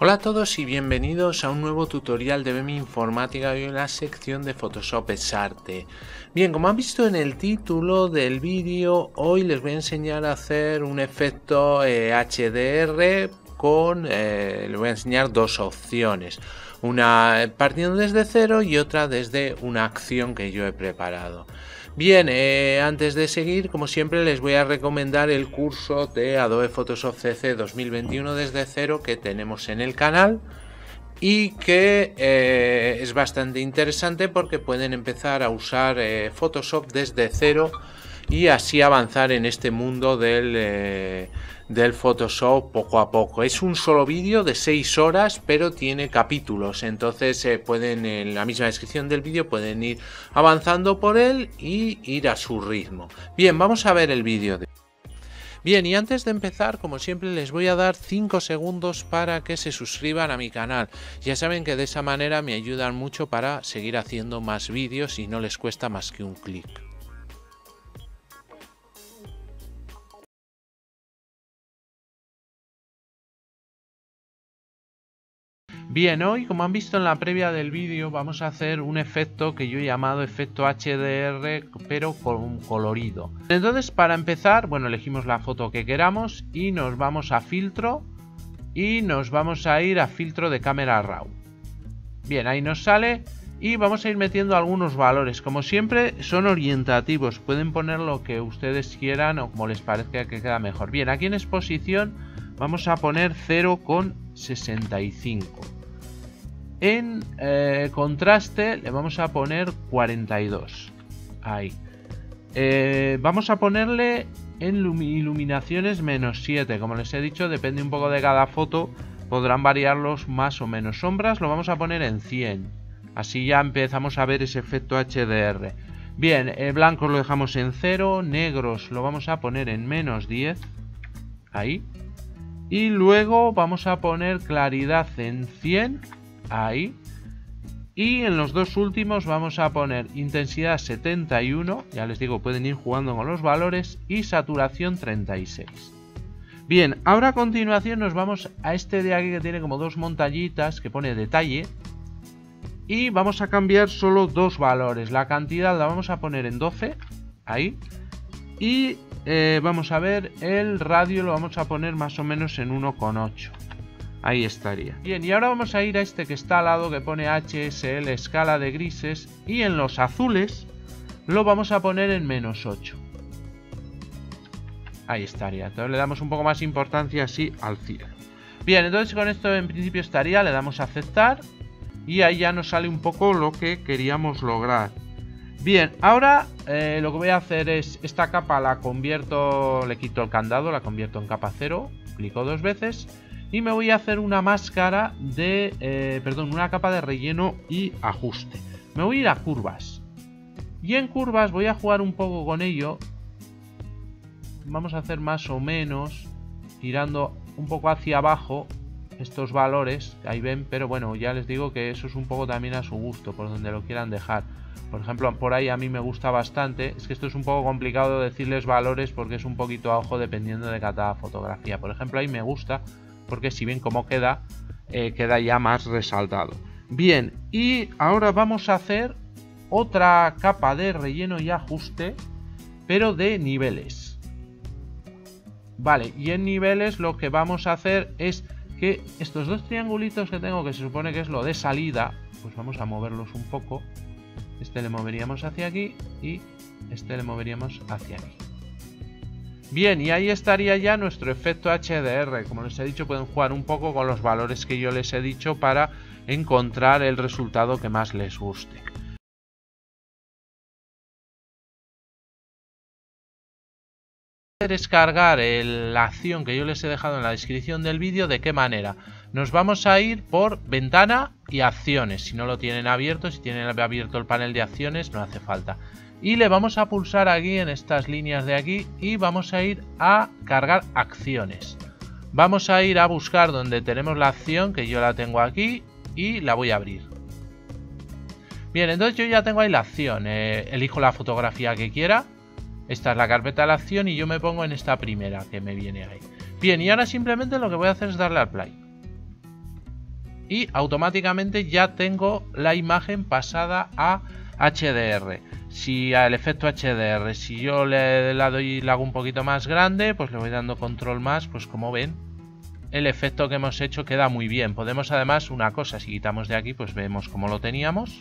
Hola a todos y bienvenidos a un nuevo tutorial de BEM Informática y en la sección de Photoshop Exarte. Bien, como han visto en el título del vídeo, hoy les voy a enseñar a hacer un efecto HDR con, les voy a enseñar dos opciones. Una partiendo desde cero y otra desde una acción que yo he preparado. Bien, antes de seguir, como siempre, les voy a recomendar el curso de Adobe Photoshop CC 2021 desde cero que tenemos en el canal y que es bastante interesante porque pueden empezar a usar Photoshop desde cero y así avanzar en este mundo del Photoshop poco a poco. Es un solo vídeo de 6 horas, pero tiene capítulos, entonces pueden, en la misma descripción del vídeo, pueden ir avanzando por él y ir a su ritmo. Bien, vamos a ver el vídeo. Bien, y antes de empezar, como siempre, les voy a dar 5 segundos para que se suscriban a mi canal. Ya saben que de esa manera me ayudan mucho para seguir haciendo más vídeos y no les cuesta más que un clic. Bien, hoy, como han visto en la previa del vídeo, vamos a hacer un efecto que yo he llamado efecto HDR, pero con colorido. Entonces, para empezar, bueno, elegimos la foto que queramos y nos vamos a filtro y nos vamos a ir a filtro de cámara RAW. Bien, ahí nos sale y vamos a ir metiendo algunos valores. Como siempre, son orientativos, pueden poner lo que ustedes quieran o como les parezca que queda mejor. Bien, aquí en exposición vamos a poner 0,65. En contraste le vamos a poner 42. Ahí. Vamos a ponerle en iluminaciones -7. Como les he dicho, depende un poco de cada foto. Podrán variarlos más o menos. Sombras lo vamos a poner en 100. Así ya empezamos a ver ese efecto HDR. Bien, blancos lo dejamos en 0. Negros lo vamos a poner en -10. Ahí. Y luego vamos a poner claridad en 100. Ahí. Y en los dos últimos vamos a poner intensidad 71. Ya les digo, pueden ir jugando con los valores. Y saturación 36. Bien, ahora a continuación nos vamos a este de aquí que tiene como dos montañitas que pone detalle. Y vamos a cambiar solo dos valores. La cantidad la vamos a poner en 12. Ahí. Y vamos a ver, el radio lo vamos a poner más o menos en 1,8. Ahí estaría. Bien, y ahora vamos a ir a este que está al lado que pone HSL escala de grises. Y en los azules lo vamos a poner en -8. Ahí estaría. Entonces le damos un poco más importancia así al cielo. Bien, entonces con esto en principio estaría. Le damos a aceptar. Y ahí ya nos sale un poco lo que queríamos lograr. Bien, ahora lo que voy a hacer es esta capa la convierto, le quito el candado, la convierto en capa 0, clico 2 veces y me voy a hacer una máscara de, una capa de relleno y ajuste. Me voy a ir a curvas y en curvas voy a jugar un poco con ello. Vamos a hacer más o menos tirando un poco hacia abajo estos valores, ahí ven, pero bueno, ya les digo que eso es un poco también a su gusto, por donde lo quieran dejar. Por ejemplo, por ahí a mí me gusta bastante. Es que esto es un poco complicado decirles valores porque es un poquito a ojo dependiendo de cada fotografía. Por ejemplo, ahí me gusta porque si ven cómo queda, queda ya más resaltado. Bien, y ahora vamos a hacer otra capa de relleno y ajuste, pero de niveles. Vale, y en niveles lo que vamos a hacer es que estos dos triangulitos que tengo, que se supone que es lo de salida, pues vamos a moverlos un poco. Este le moveríamos hacia aquí y este le moveríamos hacia aquí. Bien, y ahí estaría ya nuestro efecto HDR. Como les he dicho, pueden jugar un poco con los valores que yo les he dicho para encontrar el resultado que más les guste. Descargar la acción que yo les he dejado en la descripción del vídeo. ¿De qué manera? Nos vamos a ir por ventana y acciones. Si no lo tienen abierto, si tienen abierto el panel de acciones, no hace falta. Y le vamos a pulsar aquí en estas líneas de aquí y vamos a ir a cargar acciones. Vamos a ir a buscar donde tenemos la acción, que yo la tengo aquí, y la voy a abrir. Bien, entonces yo ya tengo ahí la acción. Elijo la fotografía que quiera. Esta es la carpeta de la acción y yo me pongo en esta primera que me viene ahí. Bien, y ahora simplemente lo que voy a hacer es darle al play. y automáticamente ya tengo la imagen pasada a HDR. Si al efecto HDR, si yo le doy y la hago un poquito más grande, pues le voy dando control más, pues como ven, el efecto que hemos hecho queda muy bien. Podemos además, una cosa, si quitamos de aquí, pues vemos como lo teníamos.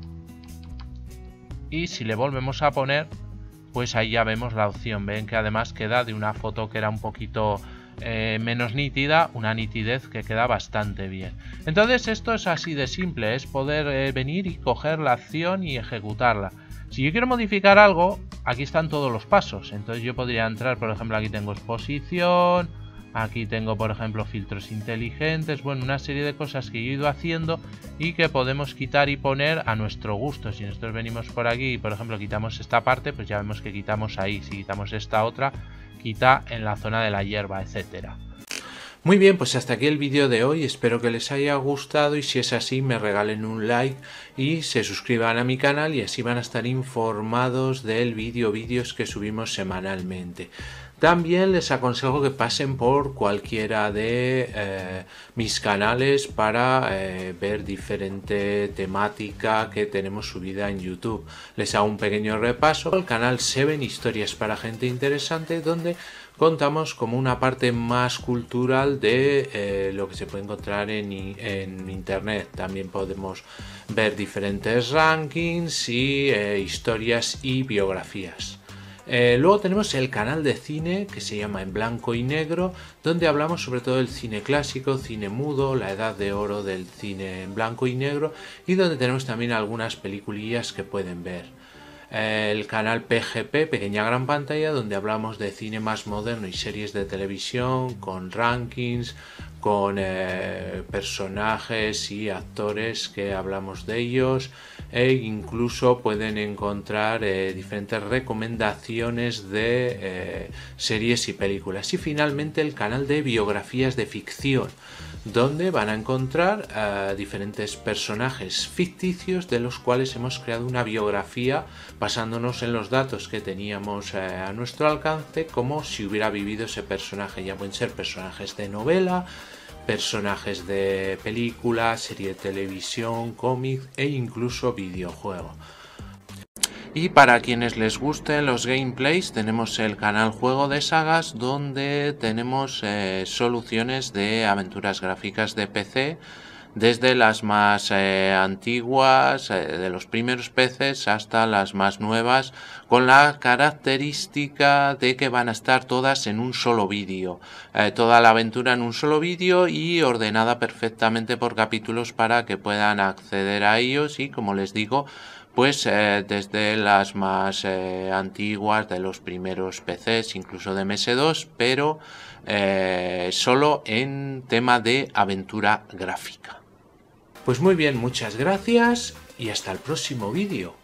Y si le volvemos a poner, pues ahí ya vemos la opción. Ven que además queda de una foto que era un poquito menos nítida, una nitidez que queda bastante bien. Entonces esto es así de simple, es poder venir y coger la acción y ejecutarla. Si yo quiero modificar algo, aquí están todos los pasos. Entonces yo podría entrar, por ejemplo, aquí tengo exposición, aquí tengo, por ejemplo, filtros inteligentes, bueno, una serie de cosas que yo he ido haciendo y que podemos quitar y poner a nuestro gusto. Si nosotros venimos por aquí y, por ejemplo, quitamos esta parte, pues ya vemos que quitamos ahí. Si quitamos esta otra, quita en la zona de la hierba, etcétera. Muy bien, pues hasta aquí el vídeo de hoy, espero que les haya gustado y si es así me regalen un like y se suscriban a mi canal y así van a estar informados del vídeos que subimos semanalmente. También les aconsejo que pasen por cualquiera de mis canales para ver diferente temática que tenemos subida en YouTube. Les hago un pequeño repaso. El canal 7 Historias para Gente Interesante, donde contamos como una parte más cultural de lo que se puede encontrar en internet. También podemos ver diferentes rankings y historias y biografías. Luego tenemos el canal de cine que se llama En Blanco y Negro, donde hablamos sobre todo del cine clásico, cine mudo, la edad de oro del cine en blanco y negro, y donde tenemos también algunas peliculillas que pueden ver. El canal PGP, Pequeña Gran Pantalla, donde hablamos de cine más moderno y series de televisión, con rankings, con personajes y actores que hablamos de ellos, e incluso pueden encontrar diferentes recomendaciones de series y películas. Y finalmente el canal de biografías de ficción, donde van a encontrar diferentes personajes ficticios de los cuales hemos creado una biografía basándonos en los datos que teníamos a nuestro alcance, como si hubiera vivido ese personaje. Ya pueden ser personajes de novela, personajes de película, serie de televisión, cómic e incluso videojuego. Y para quienes les gusten los gameplays, tenemos el canal Juego de Sagas, donde tenemos soluciones de aventuras gráficas de PC, desde las más antiguas, de los primeros PCs, hasta las más nuevas, con la característica de que van a estar todas en un solo vídeo. Toda la aventura en un solo vídeo y ordenada perfectamente por capítulos para que puedan acceder a ellos y, como les digo, pues desde las más antiguas, de los primeros PCs, incluso de MS2, pero solo en tema de aventura gráfica. Pues muy bien, muchas gracias y hasta el próximo vídeo.